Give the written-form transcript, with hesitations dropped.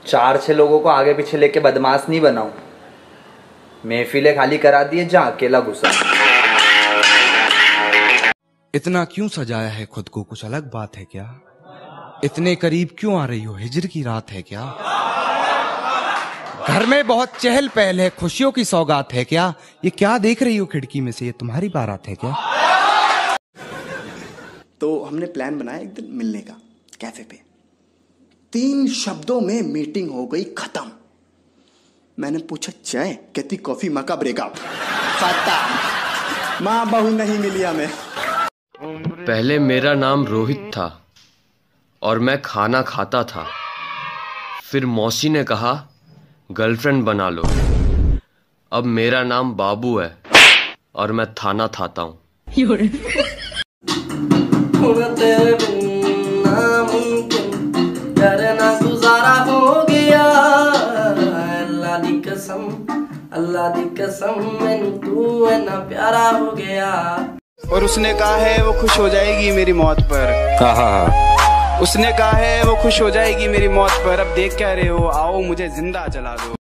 4-6 लोगों को आगे पीछे लेके बदमाश नहीं बनाऊं। महफिलें खाली करा दिए जहाँ अकेला घुसा। इतना क्यों सजाया है खुद को, कुछ अलग बात है क्या? इतने करीब क्यों आ रही हो, हिजर की रात है क्या? घर में बहुत चहल पहल है, खुशियों की सौगात है क्या? ये क्या देख रही हो खिड़की में से, ये तुम्हारी बारात है क्या? तो हमने प्लान बनाया एक दिन मिलने का कैफे पे। 3 शब्दों में मीटिंग हो गई खत्म। मैंने पूछा चाय, कहती कॉफी, माँ का ब्रेकअप। खत्म, माँ बहू नहीं मिली हमें। पहले मेरा नाम रोहित था और मैं खाना खाता था। फिर मौसी ने कहा गर्लफ्रेंड बना लो। अब मेरा नाम बाबू है और मैं थाना थाता हूँ। गुजारा हो गया, अल्लाह दी कसम मैनू तू है ना प्यारा हो गया। और उसने कहा है वो खुश हो जाएगी मेरी मौत पर। उसने कहा है वो खुश हो जाएगी मेरी मौत पर। अब देख क्या रहे हो, आओ मुझे जिंदा जला दो।